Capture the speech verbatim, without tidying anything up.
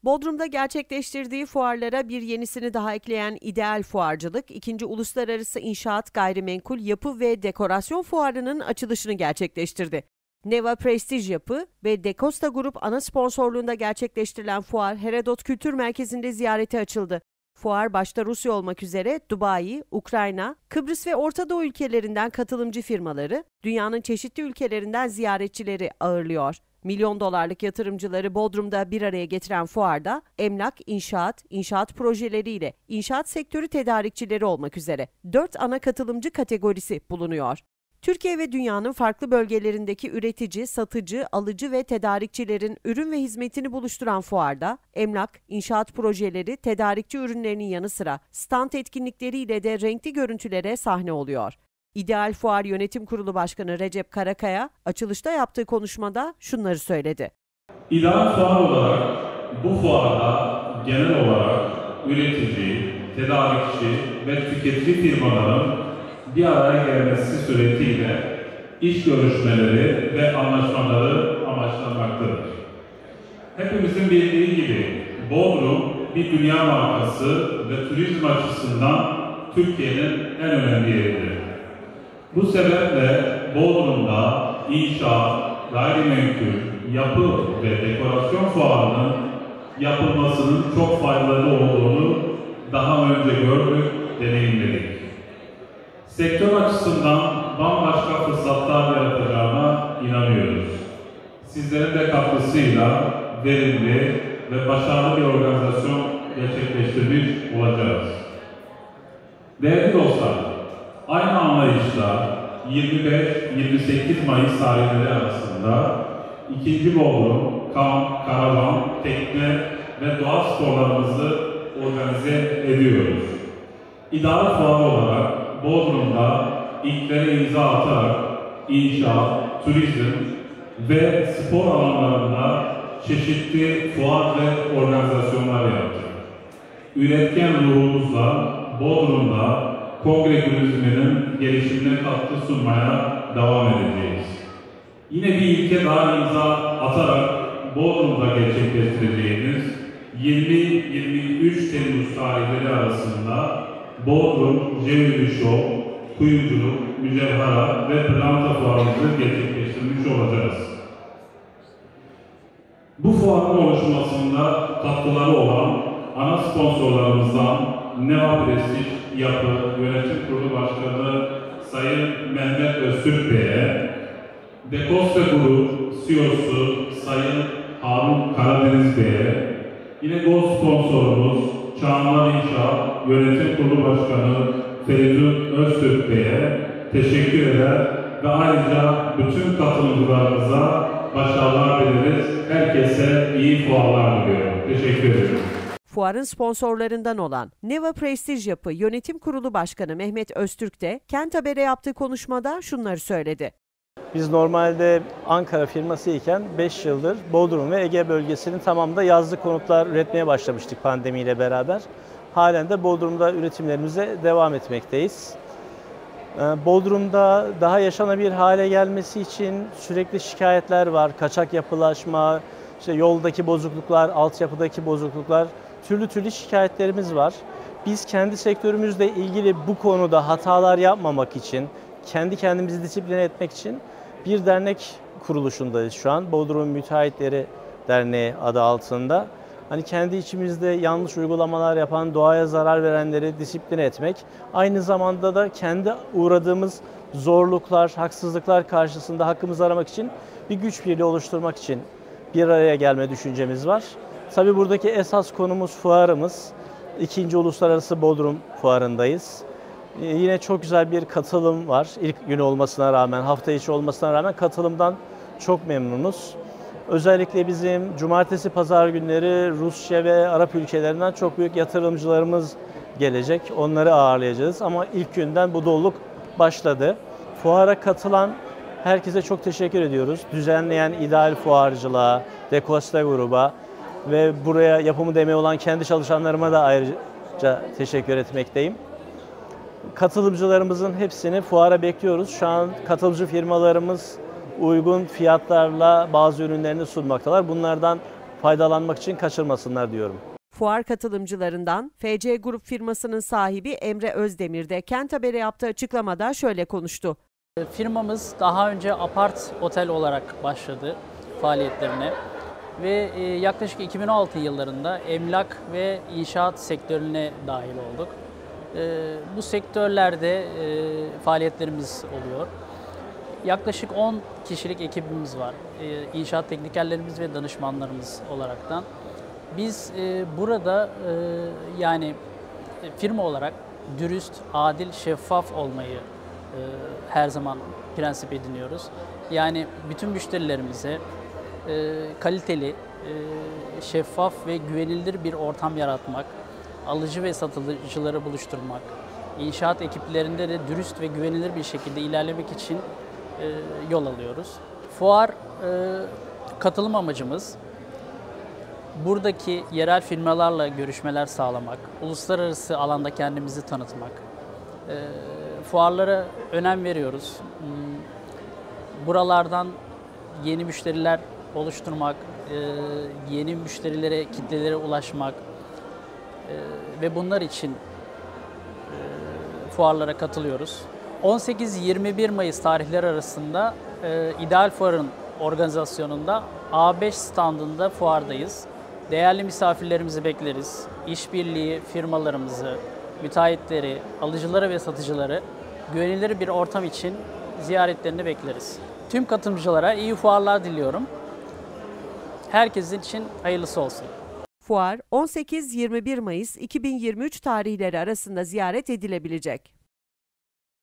Bodrum'da gerçekleştirdiği fuarlara bir yenisini daha ekleyen İdeal Fuarcılık, ikinci Uluslararası İnşaat Gayrimenkul Yapı ve Dekorasyon Fuarı'nın açılışını gerçekleştirdi. Neva Prestige Yapı ve De Costa Grup ana sponsorluğunda gerçekleştirilen fuar, Herodot Kültür Merkezi'nde ziyarete açıldı. Fuar başta Rusya olmak üzere Dubai, Ukrayna, Kıbrıs ve Orta Doğu ülkelerinden katılımcı firmaları, dünyanın çeşitli ülkelerinden ziyaretçileri ağırlıyor. Milyon dolarlık yatırımcıları Bodrum'da bir araya getiren fuarda emlak, inşaat, inşaat projeleriyle inşaat sektörü tedarikçileri olmak üzere dört ana katılımcı kategorisi bulunuyor. Türkiye ve dünyanın farklı bölgelerindeki üretici, satıcı, alıcı ve tedarikçilerin ürün ve hizmetini buluşturan fuarda emlak, inşaat projeleri, tedarikçi ürünlerinin yanı sıra stand etkinlikleriyle de renkli görüntülere sahne oluyor. İdeal Fuar Yönetim Kurulu Başkanı Recep Karakaya, açılışta yaptığı konuşmada şunları söyledi. İdeal Fuar olarak bu fuarda genel olarak üretici, tedarikçi ve tüketici firmaların bir araya gelmesi suretiyle iş görüşmeleri ve anlaşmaları amaçlanmaktadır. Hepimizin bildiği gibi Bodrum bir dünya markası ve turizm açısından Türkiye'nin en önemli yeridir. Bu sebeple Bodrum'da inşaat, gayrimenkul, yapı ve dekorasyon fuarının yapılmasının çok faydalı olduğunu daha önce gördük, deneyimledik. Sektör açısından bambaşka fırsatlar yaratacağına inanıyoruz. Sizlerin de katkısıyla verimli ve başarılı bir organizasyon gerçekleştirmiş olacağız. Değerli dostlar, aynı anlayışla yirmi beş yirmi sekiz Mayıs tarihleri arasında ikinci Bodrum, kamp, karavan, tekne ve doğa sporlarımızı organize ediyoruz. İdeal fuar olarak Bodrum'da ilklere imza atarak inşaat, turizm ve spor alanlarında çeşitli fuar ve organizasyonlar yaptık. Üretken ruhumuzla Bodrum'da kongre turizminin gelişimine katkı sunmaya devam edeceğiz. Yine bir ilke daha imza atarak Bodrum'da gerçekleştireceğimiz yirmi yirmi üç Temmuz tarihleri arasında Bodrum, Jewelry Show, Kuyumculuk, Mücevherat ve Planta fuarımızı gerçekleştirmiş olacağız. Bu fuarın oluşmasında katkıları olan ana sponsorlarımızdan Neva Prestige Yapı Yönetim Kurulu Başkanı Sayın Mehmet Öztürk Bey'e, De Costa Grup C E O'su Sayın Harun Karadeniz Bey'e, yine Gold sponsorumuz Çağlar İnşaat Yönetim Kurulu Başkanı Feridun Öztürk Bey'e teşekkür eder ve ayrıca bütün katılımcılarımıza başarılar dileriz. Herkese iyi fuarlar diliyorum. Teşekkür ederim. Fuarın sponsorlarından olan Neva Prestige Yapı Yönetim Kurulu Başkanı Mehmet Öztürk de Kent Haber'e yaptığı konuşmada şunları söyledi. Biz normalde Ankara firması iken beş yıldır Bodrum ve Ege bölgesinin tamamında yazlık konutlar üretmeye başlamıştık pandemiyle beraber. Halen de Bodrum'da üretimlerimize devam etmekteyiz. Bodrum'da daha yaşanabilir hale gelmesi için sürekli şikayetler var. Kaçak yapılaşma, işte yoldaki bozukluklar, altyapıdaki bozukluklar, türlü türlü şikayetlerimiz var. Biz kendi sektörümüzle ilgili bu konuda hatalar yapmamak için, kendi kendimizi disipline etmek için bir dernek kuruluşundayız şu an. Bodrum Müteahhitleri Derneği adı altında. Hani kendi içimizde yanlış uygulamalar yapan, doğaya zarar verenleri disipline etmek, aynı zamanda da kendi uğradığımız zorluklar, haksızlıklar karşısında hakkımızı aramak için bir güç birliği oluşturmak için bir araya gelme düşüncemiz var. Tabii buradaki esas konumuz fuarımız. ikinci Uluslararası Bodrum Fuarı'ndayız. Ee, yine çok güzel bir katılım var. İlk günü olmasına rağmen, hafta içi olmasına rağmen katılımdan çok memnunuz. Özellikle bizim cumartesi, pazar günleri Rusya ve Arap ülkelerinden çok büyük yatırımcılarımız gelecek. Onları ağırlayacağız ama ilk günden bu doluluk başladı. Fuara katılan herkese çok teşekkür ediyoruz. Düzenleyen İdeal Fuarcılığa, De Costa Gruba ve buraya yapımı demeyi olan kendi çalışanlarıma da ayrıca teşekkür etmekteyim. Katılımcılarımızın hepsini fuara bekliyoruz. Şu an katılımcı firmalarımız uygun fiyatlarla bazı ürünlerini sunmaktalar. Bunlardan faydalanmak için kaçırmasınlar diyorum. Fuar katılımcılarından F C Grup firmasının sahibi Emre Özdemir de Kent Haber'e yaptığı açıklamada şöyle konuştu. Firmamız daha önce apart otel olarak başladı faaliyetlerine ve yaklaşık iki bin on altı yıllarında emlak ve inşaat sektörüne dahil olduk. Bu sektörlerde faaliyetlerimiz oluyor. Yaklaşık on kişilik ekibimiz var. İnşaat teknikerlerimiz ve danışmanlarımız olaraktan. Biz burada yani firma olarak dürüst, adil, şeffaf olmayı her zaman prensip ediniyoruz. Yani bütün müşterilerimize kaliteli, şeffaf ve güvenilir bir ortam yaratmak, alıcı ve satıcıları buluşturmak, inşaat ekiplerinde de dürüst ve güvenilir bir şekilde ilerlemek için yol alıyoruz. Fuar katılım amacımız buradaki yerel firmalarla görüşmeler sağlamak, uluslararası alanda kendimizi tanıtmak. Fuarlara önem veriyoruz. Buralardan yeni müşteriler oluşturmak, yeni müşterilere, kitlelere ulaşmak ve bunlar için fuarlara katılıyoruz. on sekiz yirmi bir Mayıs tarihleri arasında İdeal Fuar'ın organizasyonunda A beş standında fuardayız. Değerli misafirlerimizi bekleriz. İşbirliği firmalarımızı, müteahhitleri, alıcıları ve satıcıları güvenilir bir ortam için ziyaretlerini bekleriz. Tüm katılımcılara iyi fuarlar diliyorum. Herkesin için hayırlısı olsun. Fuar on sekiz yirmi bir Mayıs iki bin yirmi üç tarihleri arasında ziyaret edilebilecek.